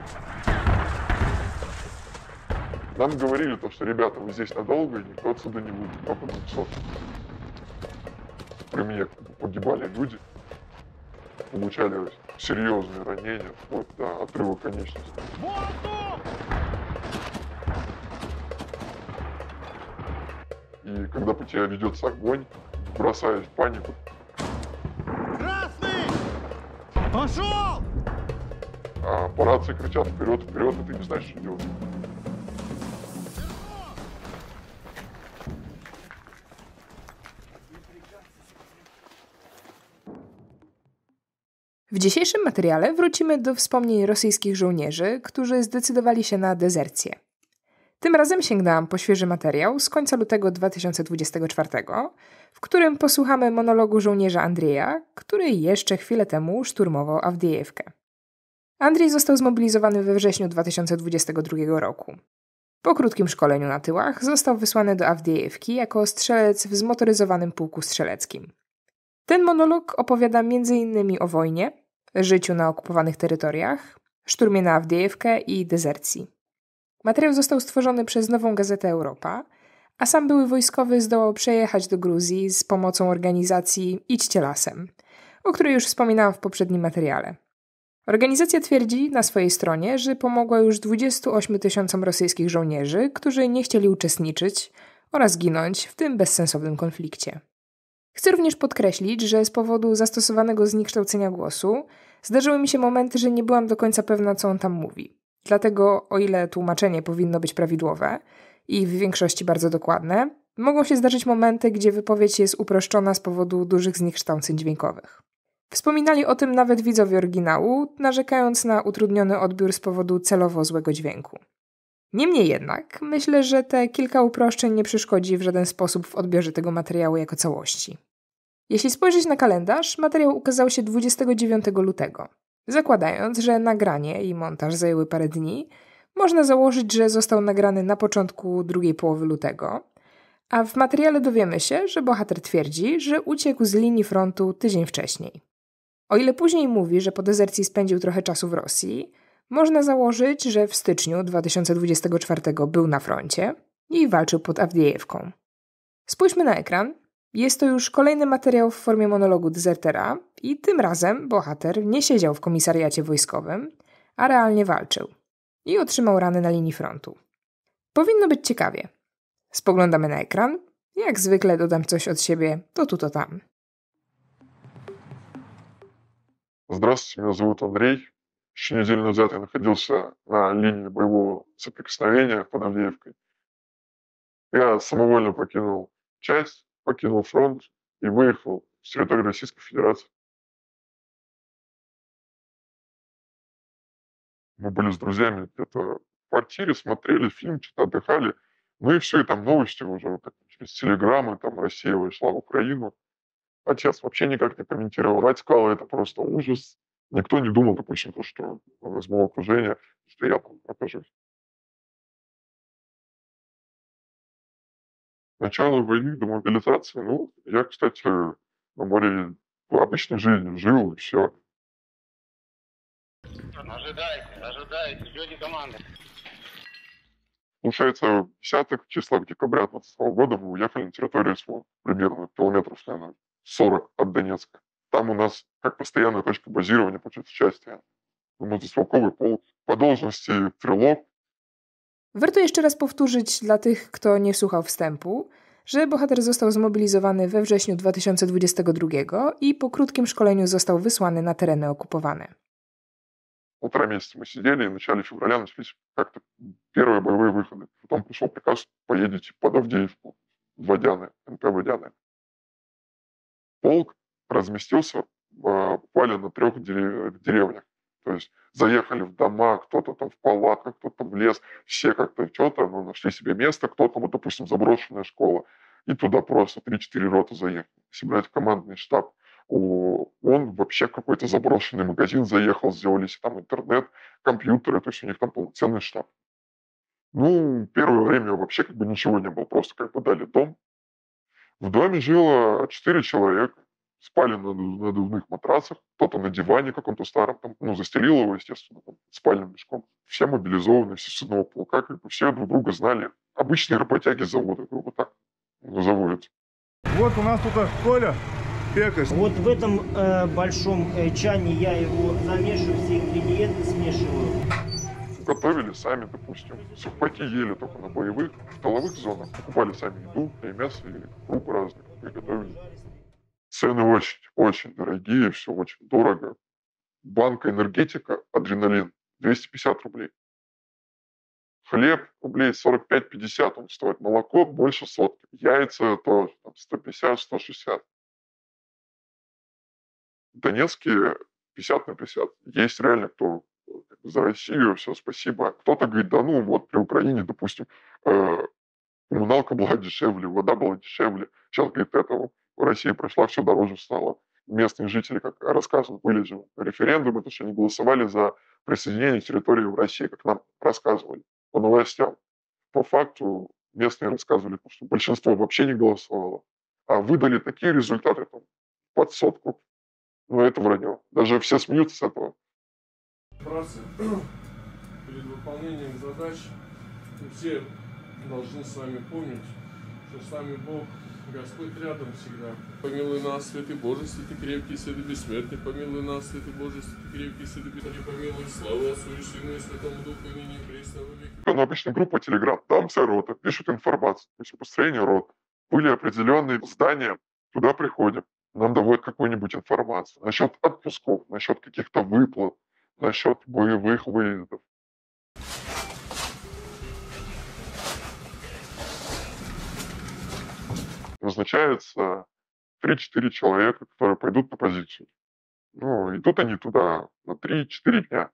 Нам говорили, то, что, ребята, вы здесь надолго, и никто отсюда не выйдет, только 200. При мне погибали люди, получали серьезные ранения, вплоть до отрыва конечностей. И когда по тебе ведется огонь, бросаясь в панику. Красный! Пошел! А по рации кричат вперед, вперед, и ты не знаешь, что делать. W dzisiejszym materiale wrócimy do wspomnień rosyjskich żołnierzy, którzy zdecydowali się na dezercję. Tym razem sięgnęłam po świeży materiał z końca lutego 2024, w którym posłuchamy monologu żołnierza Andrzeja, który jeszcze chwilę temu szturmował Awdijewkę. Andrzej został zmobilizowany we wrześniu 2022 roku. Po krótkim szkoleniu na tyłach został wysłany do Awdijewki jako strzelec w zmotoryzowanym pułku strzeleckim. Ten monolog opowiada m.in. o wojnie, życiu na okupowanych terytoriach, szturmie na Awdijewkę i dezercji. Materiał został stworzony przez Nową Gazetę Europa, a sam były wojskowy zdołał przejechać do Gruzji z pomocą organizacji Idźcie lasem, o której już wspominałam w poprzednim materiale. Organizacja twierdzi na swojej stronie, że pomogła już 28 000 rosyjskich żołnierzy, którzy nie chcieli uczestniczyć oraz ginąć w tym bezsensownym konflikcie. Chcę również podkreślić, że z powodu zastosowanego zniekształcenia głosu zdarzyły mi się momenty, że nie byłam do końca pewna, co on tam mówi. Dlatego, o ile tłumaczenie powinno być prawidłowe i w większości bardzo dokładne, mogą się zdarzyć momenty, gdzie wypowiedź jest uproszczona z powodu dużych zniekształceń dźwiękowych. Wspominali o tym nawet widzowie oryginału, narzekając na utrudniony odbiór z powodu celowo złego dźwięku. Niemniej jednak, myślę, że te kilka uproszczeń nie przeszkodzi w żaden sposób w odbiorze tego materiału jako całości. Jeśli spojrzeć na kalendarz, materiał ukazał się 29 lutego. Zakładając, że nagranie i montaż zajęły parę dni, można założyć, że został nagrany na początku drugiej połowy lutego, a w materiale dowiemy się, że bohater twierdzi, że uciekł z linii frontu tydzień wcześniej. O ile później mówi, że po dezercji spędził trochę czasu w Rosji, można założyć, że w styczniu 2024 był na froncie i walczył pod Awdijewką. Spójrzmy na ekran. Jest to już kolejny materiał w formie monologu dezertera i tym razem bohater nie siedział w komisariacie wojskowym, a realnie walczył i otrzymał rany na linii frontu. Powinno być ciekawie. Spoglądamy na ekran. Jak zwykle dodam coś od siebie, to tu, to tam. Здравствуйте, меня зовут Андрей. Еще неделю назад я находился на линии боевого соприкосновения под Авдеевкой. Я самовольно покинул часть, покинул фронт и выехал с территории Российской Федерации. Мы были с друзьями где-то в квартире, смотрели фильм, что-то отдыхали. Ну и все, и там новости уже вот так, через телеграммы, там Россия вошла в Украину. Отец вообще никак не комментировал. Мать сказала, это просто ужас. Никто не думал, допустим, то, что из моего окружения, что я там окажусь. Начало войны до мобилизации, ну, я, кстати, на море обычной жизнью жил, и все. Ожидайте, ждете команды. Получается, 10 числа декабря 2020 года мы уехали на территорию СВО, примерно километров, наверное, 40 от Донецка. Там у нас как постоянная точка базирования, получается, части. Мотострелковый полк, по должности стрелок. Warto jeszcze raz powtórzyć dla tych, kto nie słuchał wstępu, że bohater został zmobilizowany we wrześniu 2022 i po krótkim szkoleniu został wysłany na tereny okupowane. 1,5 месяца мы сидели, и в начале февраля начались как-то первые боевые выходы. Потом пришел приказ, поедете под Авдеевку, Водяное, НП Водяное. Полк разместился буквально на 3 деревнях. То есть заехали в дома, кто-то там в палатках, кто-то в лес, все как-то что-то, нашли себе место, кто-то, вот, допустим, заброшенная школа, и туда просто 3-4 роты заехали. Если брать командный штаб, он вообще в какой-то заброшенный магазин заехал, сделали себе там интернет, компьютеры, то есть у них там полноценный штаб. Ну, первое время вообще как бы ничего не было, просто как бы дали дом. В доме жило 4 человека, спали на надувных матрасах, кто-то на диване каком-то старом, там, застелил его, естественно, там, спальным мешком. все мобилизованы, все с одного полка, как бы все друг друга знали. Обычные работяги завода, грубо так назовут. Вот у нас тут Коля, пекарь. Вот в этом большом чане я его замешиваю, все ингредиенты смешиваю. Готовили сами, допустим. Сухпайки ели только на боевых. В тыловых зонах покупали сами еду, и мясо, и крупы разные, приготовили. Цены очень дорогие, все очень дорого. Банка энергетика, адреналин, 250 рублей. Хлеб рублей 45-50 он стоит. Молоко больше сотки. Яйца тоже 150-160. В Донецке 50 на 50. Есть реально кто за Россию, все, спасибо. Кто-то говорит, да ну вот при Украине, допустим, коммуналка была дешевле, вода была дешевле. Сейчас, говорит, это в России прошла, все дороже стало. Местные жители, как рассказывают, были же референдумы, потому что они голосовали за присоединение территории в России, как нам рассказывали по новостям. По факту местные рассказывали, что большинство вообще не голосовало. А выдали такие результаты там, под сотку. Но это вранье. Даже все смеются с этого. Братцы, перед выполнением задач мы все должны с вами помнить, что с нами Бог, Господь рядом всегда. Помилуй нас, Святый Боже, Святый крепкий, Святый бессмертный, помилуй нас, Святый Боже, Святый крепкий, Святый бессмертный, помилуй, слава Отцу и Сыну и Святому Духу, ныне и присно во веки. Ну, обычно группа Телеграм, там вся рота, пишут информацию, то есть построение рот. Были определенные здания, туда приходим, нам доводят какую-нибудь информацию насчет отпусков, насчет каких-то выплат, насчет боевых выездов. Назначается 3-4 человека, которые пойдут на позицию. Ну, идут они туда на 3-4 дня.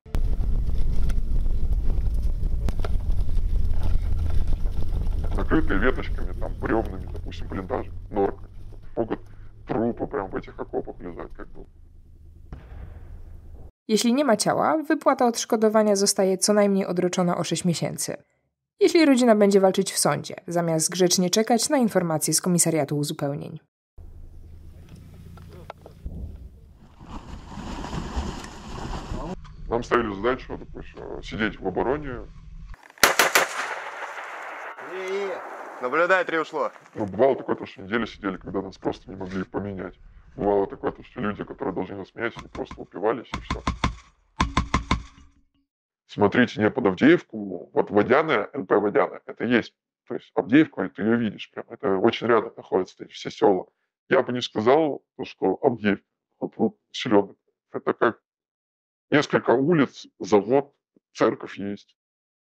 Накрытые веточками, там, бревнами, допустим, блиндажи, норка. Могут trupy прям w этих okopach leżeć, jak było. Jeśli nie ma ciała, wypłata odszkodowania zostaje co najmniej odroczona o 6 miesięcy. Jeśli rodzina będzie walczyć w sądzie, zamiast grzecznie czekać na informacje z komisariatu uzupełnień. Нам ставили задачу, допустим, сидеть в обороне. Наблюдай, 3 ушло. Ну, бывало такое, что неделю сидели, когда нас просто не могли поменять. Бывало такое, что люди, которые должны нас менять, они просто упивались и все. Смотрите, не под Авдеевку, вот Водяная, НП Водяная, это есть. То есть Авдеевку, ты ее видишь прям, это очень рядом находятся эти все села. Я бы не сказал, что Авдеевка, вот населенный, это как несколько улиц, завод, церковь есть.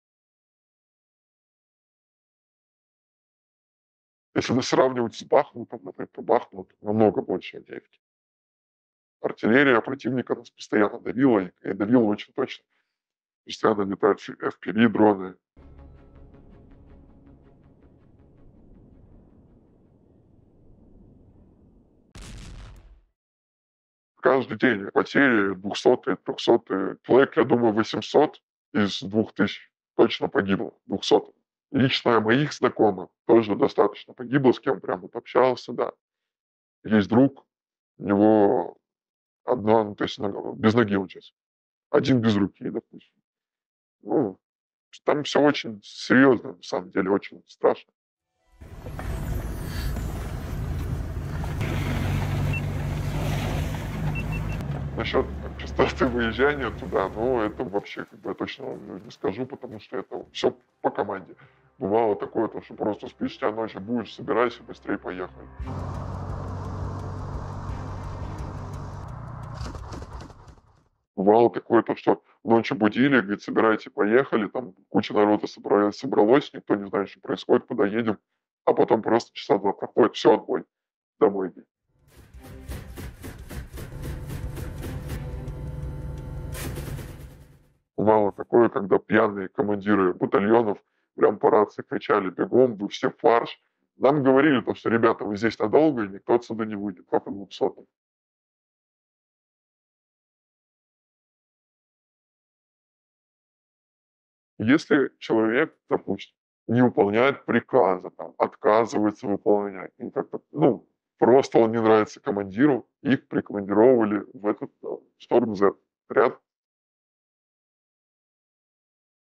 Если сравнивать с Бахмутом, например, то Бахмут намного больше Авдеевки. Артиллерия противника нас постоянно давила, и давила очень точно. Постоянно летают FPV дроны. Каждый день потери 200-е, 300-е. Человек, я думаю, 800 из 2000 точно погибло. 200. Лично моих знакомых тоже достаточно погибло, с кем прям вот общался, да. Есть друг, у него одна, ну, то есть без ноги учится. Один без руки, допустим. Ну, там все очень серьезно, на самом деле, очень страшно. Насчет частоты выезжания туда, ну, это вообще, как бы, я точно не скажу, потому что это все по команде. Бывало такое, то, что просто спустя ночью будешь, собирайся, быстрее поехали. Бывало такое, то, что ночью будили, говорит, собирайте, поехали, там куча народа собралось, никто не знает, что происходит, куда едем, а потом просто часа 2 проходит, все, отбой, домой иди. Бывало такое, когда пьяные командиры батальонов прям по рации кричали: бегом, вы все в фарш. Нам говорили, то, что, ребята, вы здесь надолго, и никто отсюда не выйдет, только 200. Если человек, допустим, не выполняет приказы, там, отказывается выполнять, и как-то, ну, просто он не нравится командиру, их прикомандировали в этот Шторм Z отряд.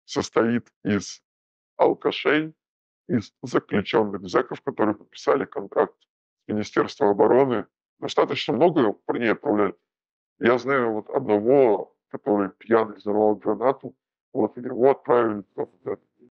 состоит из алкашей, из заключенных зэков, которые подписали контракт с Министерством обороны. Достаточно много парней отправляли. Я знаю вот одного, который пьяный взорвал гранату, вот его отправили туда.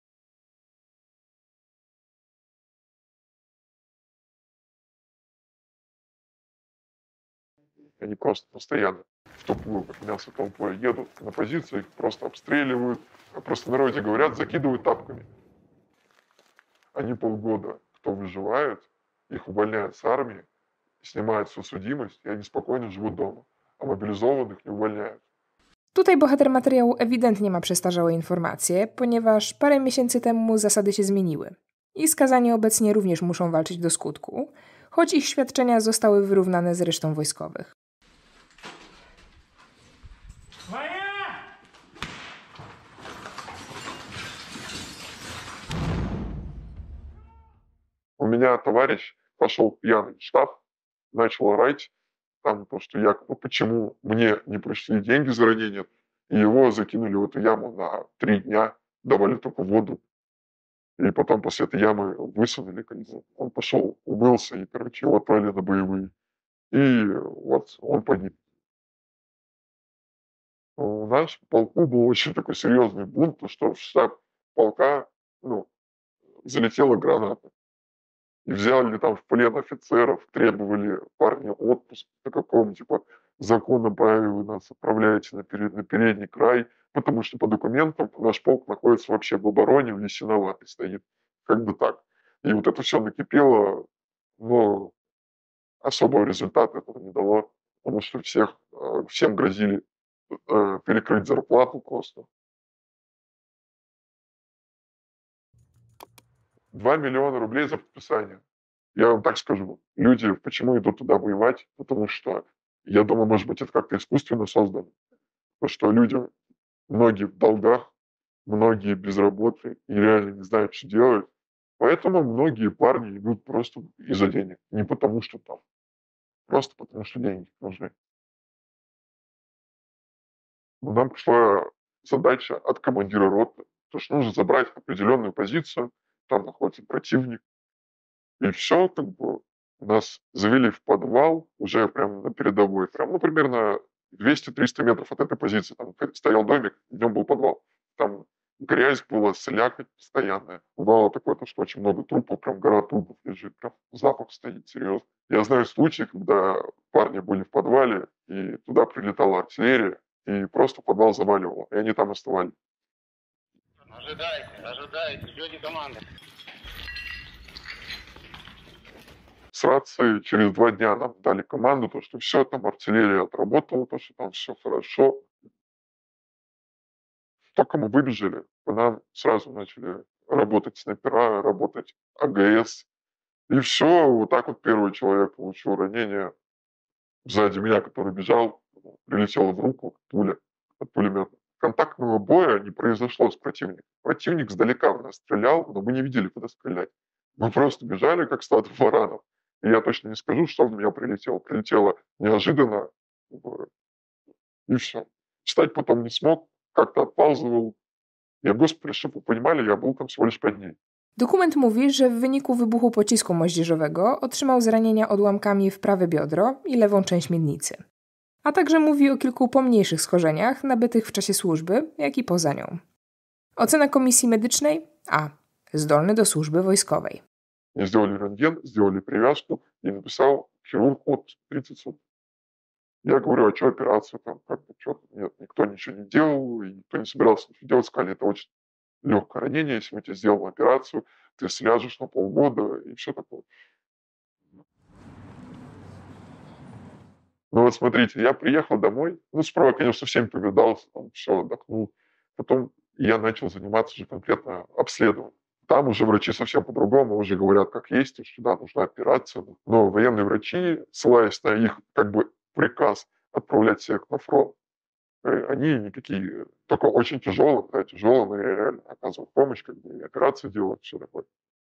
Они просто постоянно в тупую, как мясо толпой, едут на позицию, их просто обстреливают, а просто в народе говорят, закидывают тапками. Они полгода, кто выживает, их увольняют с армии, снимают всю судимость, и они спокойно живут doма. A mobilizowanych nie uwalniają. Tutaj bohater materiału ewidentnie ma przestarzałe informacje, ponieważ parę miesięcy temu zasady się zmieniły. I skazani obecnie również muszą walczyć do skutku, choć ich świadczenia zostały wyrównane z resztą wojskowych. У меня товарищ пошел пьяный в штаб, начал орать, там то, что якобы почему мне не пришли деньги за ранение, и его закинули в эту яму на 3 дня, давали только воду. И потом после этой ямы высунули, он пошел, умылся, и, короче, его отправили на боевые. И вот он погиб. У нас в полку был очень такой серьезный бунт, потому что в штаб полка залетела граната. И взяли там в плен офицеров, требовали парня отпуск по какому типа законоправе вы нас отправляете на передний край, потому что по документам наш полк находится вообще в обороне, в Ясиноватой стоит. Как бы так. И вот это все накипело, но особого результата этого не дало, потому что всем грозили перекрыть зарплату просто. 2 миллиона рублей за подписание. Я вам так скажу, люди почему идут туда воевать? Потому что, я думаю, может быть, это как-то искусственно создано. Потому что люди, многие в долгах, многие без работы и реально не знают, что делать. Поэтому многие парни идут просто из-за денег. Не потому что там. Просто потому что деньги нужны. Но нам пришла задача от командира роты, то что нужно забрать определенную позицию, там находится противник. И все, как бы, нас завели в подвал, уже прям на передовой, прям, примерно 200-300 метров от этой позиции. Там стоял домик, в нем был подвал. Там грязь была, слякоть постоянная. Бывало такое, что очень много трупов, прям гора трупов лежит, прям запах стоит, серьезно. Я знаю случаи, когда парни были в подвале, и туда прилетала артиллерия, и просто подвал заваливало, и они там оставались. Ожидайте, ждете команды. С рации через 2 дня нам дали команду, то, что все, там артиллерия отработала, то, что там все хорошо. Только мы выбежали, по нам сразу начали работать снайпера, работать АГС. И все, вот так вот первый человек получил ранение. Сзади меня, который бежал, прилетела в руку пуля от пулемета. Контактного боя не произошло с противником. Противник сдалека в нас стрелял, но мы не видели, куда стрелять. Мы просто бежали, как стадо варанов. И я точно не скажу, что в меня прилетело. Прилетело неожиданно, и все. Встать потом не смог, как-то отползывал. Я, господи, чтобы вы понимали, я был там всего лишь 5 dni. Dokument mówi, że w wyniku wybuchu pocisku moździerzowego otrzymał zranienia odłamkami w prawe biodro i lewą część miednicy. A także mówi o kilku pomniejszych schorzeniach nabytych w czasie służby, jak i poza nią. Ocena komisji medycznej? A. Zdolny do służby wojskowej. Мне сделали рентген, сделали привязку, и написал хирург от 30 суток. Я говорю, а что операция там, как-то что-то? Нет, никто ничего не делал, и никто не собирался ничего делать. Сказали, это очень легкое ранение, если мы тебе сделаем операцию, ты сляжешь на полгода, и все такое. Ну вот смотрите, я приехал домой, справа, конечно, со всеми повидался, там все, отдохнул. Потом я начал заниматься уже конкретно обследованием. Там уже врачи совсем по-другому уже говорят, как есть, что да, нужна операция. Но военные врачи, ссылаясь на их как бы приказ отправлять всех на фронт, они никакие, только очень тяжелые, да, тяжелые, но реально оказывают помощь, как бы и операции делают, все такое.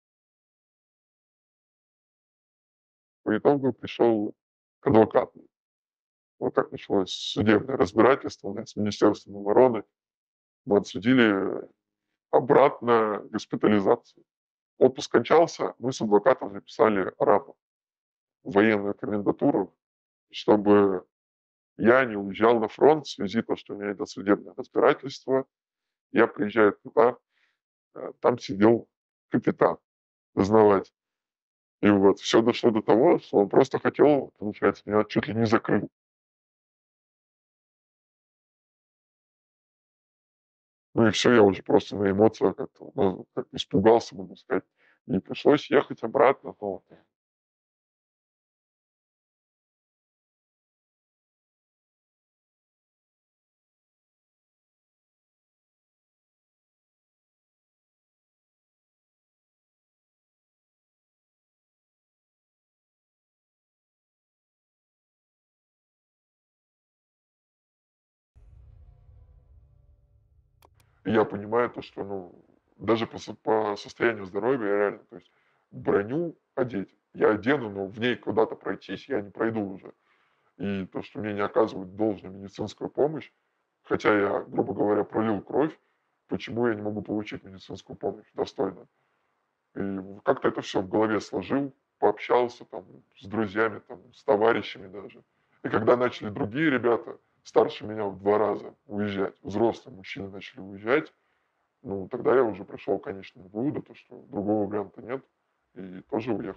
По итогу пришел к адвокату. Вот так началось судебное разбирательство с Министерством обороны. Мы отсудили обратно госпитализации. Отпуск кончался, мы с адвокатом написали рапорт в военную комендатуру, чтобы я не уезжал на фронт в связи с тем, что у меня идет судебное разбирательство. Я приезжаю туда, там сидел капитан дознавать. И вот все дошло до того, что он просто хотел, получается, меня чуть ли не закрыл. Ну и все, я уже просто на эмоциях как-то, ну, как испугался, можно сказать. И пришлось ехать обратно. Но я понимаю то, что, ну, даже по состоянию здоровья я реально, то есть броню одеть, я одену, но в ней куда-то пройтись я не пройду уже. И то, что мне не оказывают должную медицинскую помощь, хотя я, грубо говоря, пролил кровь, почему я не могу получить медицинскую помощь достойно? И как-то это все в голове сложил, пообщался там с друзьями, там, с товарищами даже. И когда начали другие ребята, старше меня в 2 раза, уезжать, взрослые мужчины начали уезжать, ну, тогда я уже пришел, конечно, к выводу, то, что другого варианта нет, и тоже уехал.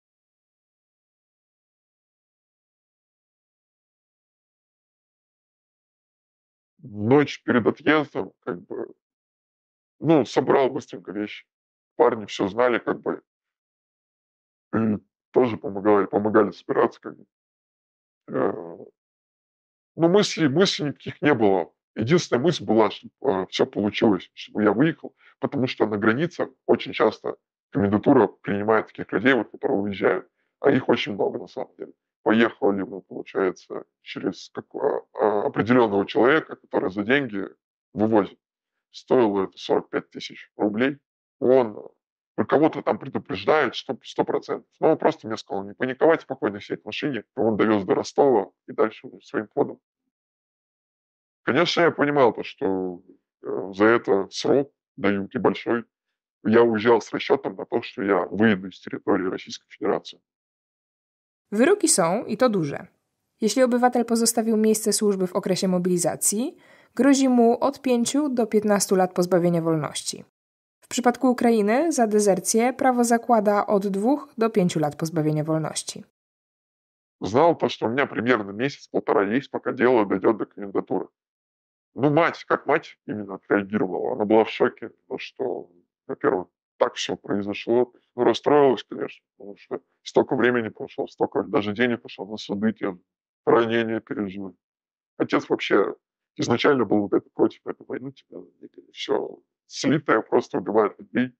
Ночь перед отъездом, как бы, ну, собрал быстренько вещи. Парни все знали, как бы, и тоже помогали собираться, как бы. Э, Ну, мыслей никаких не было. Единственная мысль была, чтобы все получилось, чтобы я выехал, потому что на границе очень часто комендатура принимает таких людей, вот, которые уезжают, а их очень много на самом деле. Поехали мы, получается, через определенного человека, который за деньги вывозит. Стоило это 45 тысяч рублей. Он кого-то там предупреждает, что 100%. Но он просто мне сказал не паниковать, спокойно сидеть в машине. Он довез до Ростова и дальше уже своим ходом. Конечно, я понимал то, что за это срок дают и большой. Я уезжал с расчетом на то, что я выйду из территории Российской Federacji. Wyroki są i to duże. Jeśli obywatel pozostawił miejsce służby w okresie mobilizacji, grozi mu od 5 do 15 lat pozbawienia wolności. W przypadku Ukrainy za dezercję prawo zakłada od 2 do 5 lat pozbawienia wolności. Знал то, что у меня примерно месяц-полтора есть, пока дело дойдет до комендатуры. Ну, мать, как мать именно отреагировала. Она была в шоке, то, что, во-первых, так все произошло. Ну, расстроилась, конечно, потому что столько времени прошло, столько даже денег пошло на суды, те ранения пережили. Отец вообще изначально был вот это против этой войны, типа, все слитое просто убивает людей.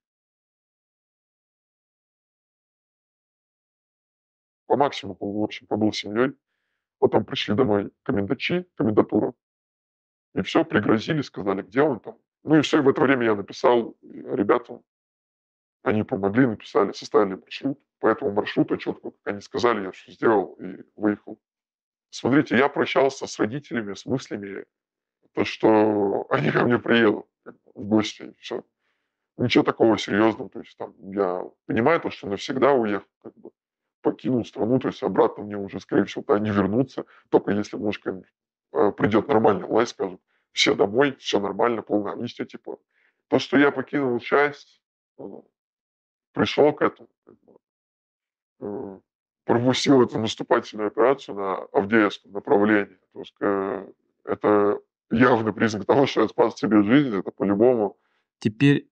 По максимуму, в общем, побыл с семьей. Потом пришли домой комендатуру, и все, пригрозили, сказали, где он там. Ну и все, и в это время я написал ребятам, они помогли, написали, составили маршрут. По этому маршруту четко, как они сказали, я все сделал и выехал. Смотрите, я прощался с родителями с мыслями, то, что они ко мне приедут в гости, и все. Ничего такого серьезного. То есть там я понимаю то, что навсегда уехал, как бы покинул страну, то есть обратно мне уже, скорее всего, туда не вернуться, только если, может, придет нормальная власть, скажет, все домой, все нормально, полная амнистия, типа. То, что я покинул часть, пришел к этому, как бы, пропустил эту наступательную операцию на Авдеевском направлении. То есть, это явный признак того, что я спас себе жизнь, это по-любому. Теперь,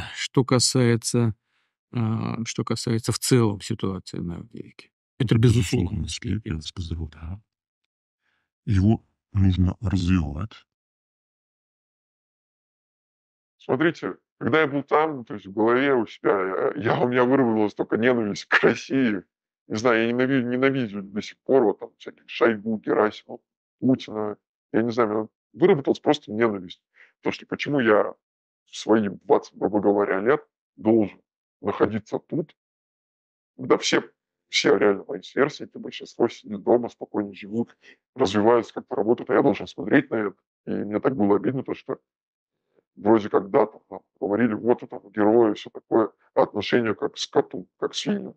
что касается в целом ситуации на Авдеевке. Это безусловно. Я сказал, да. Его нужно развивать. Смотрите, когда я был там, то есть в голове у себя, у меня выработалась только ненависть к России. Не знаю, я ненавижу до сих пор вот там всяких Шойгу, Герасимова, Путина. Я не знаю, у меня выработалась просто ненависть. То, что почему я в свои 20, грубо говоря, лет должен находиться тут, когда все реально мои сверстники, большинство сидят дома, спокойно живут, развиваются, как-то работают, а я должен смотреть на это. И мне так было обидно, то, что вроде как, да, там, нам говорили, вот там герои, все такое, а отношение как к скоту, как к свинью.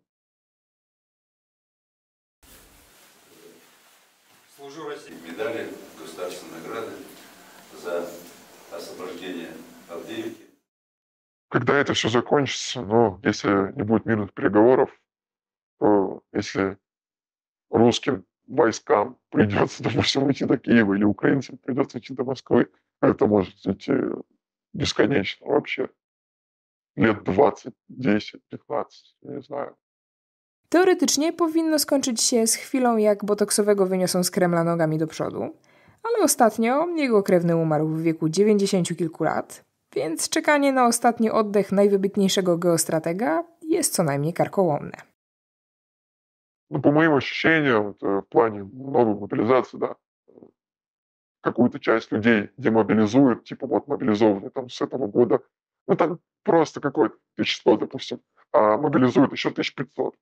Служу России. Медали, государственные награды за освобождение Авдеевки. Когда это все закончится, но если не будет мирных переговоров, то если русским войскам придется, допустим, идти до Киева, или украинцам придется идти до Москвы, это может идти бесконечно вообще. Лет 20, 10, 15, nie знаю. Teoretycznie powinno skończyć się z chwilą, jak botoksowego wyniosą z Kremla nogami do przodu, ale ostatnio jego krewny umarł w wieku 90 kilku lat, więc czekanie na ostatni oddech najwybitniejszego geostratega jest co najmniej karkołomne. Ну, по моим ощущениям, это в плане новой мобилизации, да, какую-то часть людей демобилизуют, типа вот мобилизованные там с этого года, ну там просто какое-то 1100, допустим, а мобилизуют еще 1500.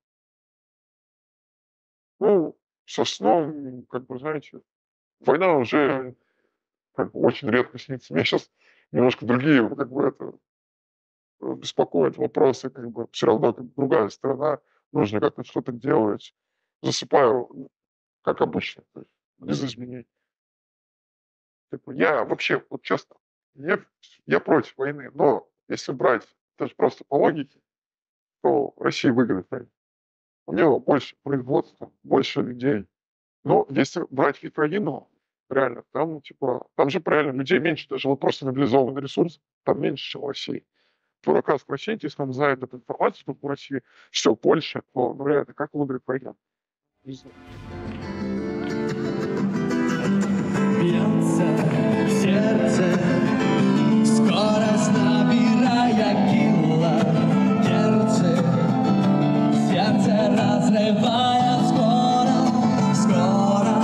Ну, со сном, как бы, знаете, война уже как бы очень редко снится. Меня сейчас немножко другие, как бы, это беспокоят вопросы, как бы, все равно как бы, другая сторона, нужно как-то что-то делать. Засыпаю, как обычно, то есть без изменений. Типа, я вообще, вот честно, я против войны, но если брать даже просто по логике, то Россия выиграет войну. У нее больше производства, больше людей. Но если брать Украину, реально, там, типа, там же реально людей меньше, даже вот просто мобилизованный ресурс, там меньше, чем в России. То, оказывается, в России, если он знает эту информацию, что в России все больше, то, ну, реально, как выиграть войну? Не знаю. Бьется сердце, скорость набирая килогерцы, сердце разрывая скоро,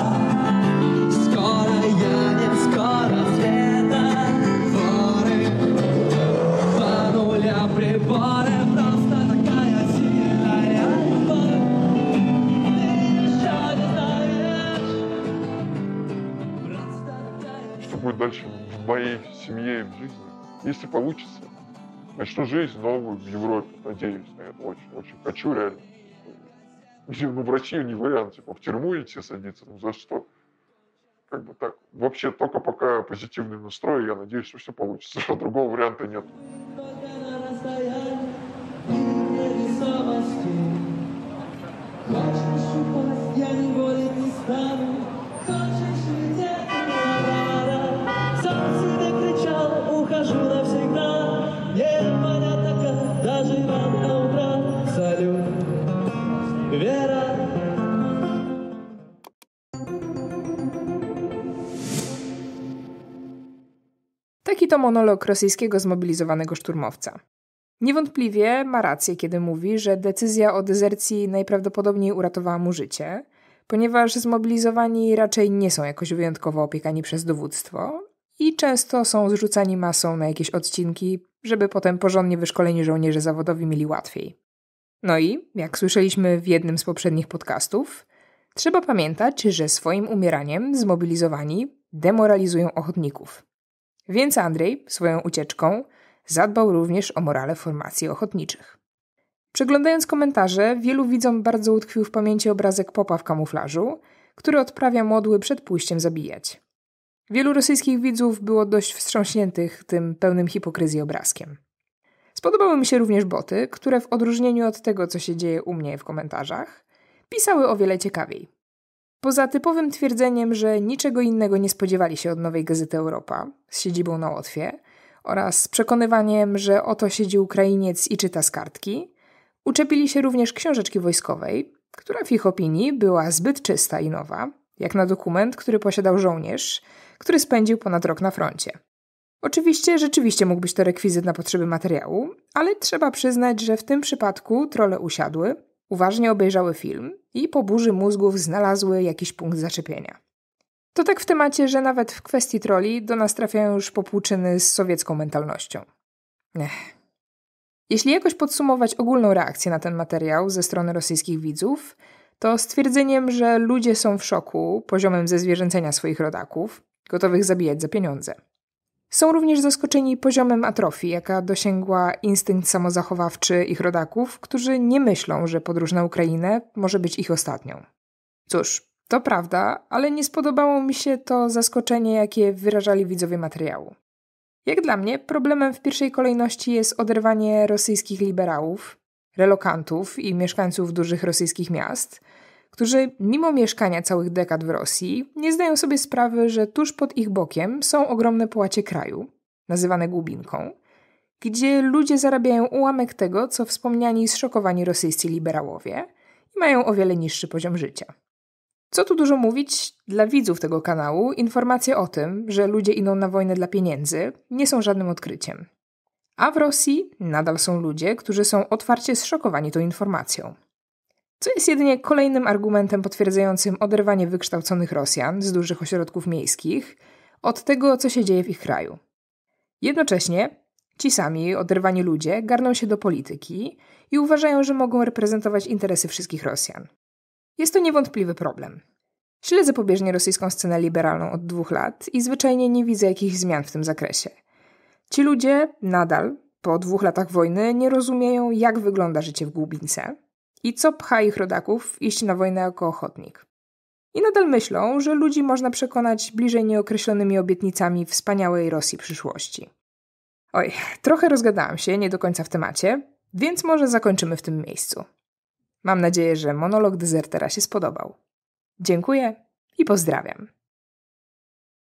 янет, скоро светофоры, по нулям приборы, просто такая сильная боль, ты еще не знаешь, просто такая. Что будет дальше в моей семье и в жизни? Если получится, начну жизнь новую в Европе, надеюсь на это очень хочу реально. Ну, в Россию не вариант, типа, в тюрьму идти садиться, ну за что? Как бы так. Вообще, только пока позитивный настрой, я надеюсь, что все получится. Другого варианта нет. Я не болит, не стану. Хочешь лететь, сам себе кричал, ухожу навсегда. Непонятно как, даже рано утра. Салют, Вера. Taki to monolog rosyjskiego zmobilizowanego szturmowca. Niewątpliwie ma rację, kiedy mówi, że decyzja o dezercji najprawdopodobniej uratowała mu życie, ponieważ zmobilizowani raczej nie są jakoś wyjątkowo opiekani przez dowództwo i często są zrzucani masą na jakieś odcinki, żeby potem porządnie wyszkoleni żołnierze zawodowi mieli łatwiej. No i, jak słyszeliśmy w jednym z poprzednich podcastów, trzeba pamiętać, że swoim umieraniem zmobilizowani demoralizują ochotników. Więc Andrzej swoją ucieczką zadbał również o morale formacji ochotniczych. Przeglądając komentarze, wielu widzom bardzo utkwił w pamięci obrazek popa w kamuflażu, który odprawia modły przed pójściem zabijać. Wielu rosyjskich widzów było dość wstrząśniętych tym pełnym hipokryzji obrazkiem. Spodobały mi się również boty, które w odróżnieniu od tego, co się dzieje u mnie w komentarzach, pisały o wiele ciekawiej. Poza typowym twierdzeniem, że niczego innego nie spodziewali się od Nowej Gazety Europa z siedzibą na Łotwie oraz przekonywaniem, że oto siedzi Ukrainiec i czyta z kartki, uczepili się również książeczki wojskowej, która w ich opinii była zbyt czysta i nowa, jak na dokument, który posiadał żołnierz, który spędził ponad rok na froncie. Oczywiście, rzeczywiście mógł być to rekwizyt na potrzeby materiału, ale trzeba przyznać, że w tym przypadku trolle usiadły, uważnie obejrzały film i po burzy mózgów znalazły jakiś punkt zaczepienia. To tak w temacie, że nawet w kwestii trolli do nas trafiają już popłuczyny z sowiecką mentalnością. Jeśli jakoś podsumować ogólną reakcję na ten materiał ze strony rosyjskich widzów, to stwierdzeniem, że ludzie są w szoku poziomem zezwierzęcenia swoich rodaków, gotowych zabijać za pieniądze. Są również zaskoczeni poziomem atrofii, jaka dosięgła instynkt samozachowawczy ich rodaków, którzy nie myślą, że podróż na Ukrainę może być ich ostatnią. Cóż, to prawda, ale nie spodobało mi się to zaskoczenie, jakie wyrażali widzowie materiału. Jak dla mnie, problemem w pierwszej kolejności jest oderwanie rosyjskich liberałów, relokantów i mieszkańców dużych rosyjskich miast, którzy mimo mieszkania całych dekad w Rosji nie zdają sobie sprawy, że tuż pod ich bokiem są ogromne połacie kraju, nazywane głubinką, gdzie ludzie zarabiają ułamek tego, co wspomniani zszokowani rosyjscy liberałowie i mają o wiele niższy poziom życia. Co tu dużo mówić, dla widzów tego kanału informacje o tym, że ludzie idą na wojnę dla pieniędzy, nie są żadnym odkryciem. A w Rosji nadal są ludzie, którzy są otwarcie zszokowani tą informacją. Co jest jedynie kolejnym argumentem potwierdzającym oderwanie wykształconych Rosjan z dużych ośrodków miejskich od tego, co się dzieje w ich kraju. Jednocześnie ci sami oderwani ludzie garną się do polityki i uważają, że mogą reprezentować interesy wszystkich Rosjan. Jest to niewątpliwy problem. Śledzę pobieżnie rosyjską scenę liberalną od 2 lat i zwyczajnie nie widzę jakichś zmian w tym zakresie. Ci ludzie nadal, po 2 latach wojny, nie rozumieją, jak wygląda życie w głubince i co pcha ich rodaków iść na wojnę jako ochotnik. I nadal myślą, że ludzi można przekonać bliżej nieokreślonymi obietnicami wspaniałej Rosji przyszłości. Oj, trochę rozgadałam się, nie do końca w temacie, więc może zakończymy w tym miejscu. Mam nadzieję, że monolog dezertera się spodobał. Dziękuję i pozdrawiam.